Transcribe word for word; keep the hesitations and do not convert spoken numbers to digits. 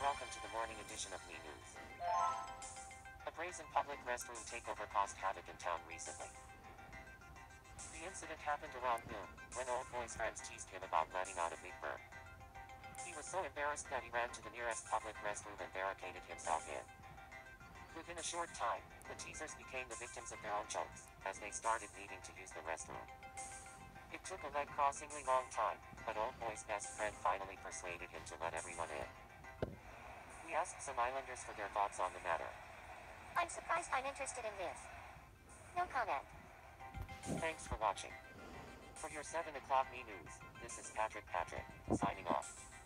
welcome to the morning edition of Me News. A brazen public restroom takeover caused havoc in town recently. The incident happened around noon, when Old Boy's friends teased him about letting out a big burp. He was so embarrassed that he ran to the nearest public restroom and barricaded himself in. Within a short time, the teasers became the victims of their own jokes, as they started needing to use the restroom. It took a leg-crossingly long time, but Old Boy's best friend finally persuaded him to let everyone in. We asked some Islanders for their thoughts on the matter. I'm surprised I'm interested in this. No comment. Thanks for watching. For your seven o'clock Me News, this is Patrick Patrick, signing off.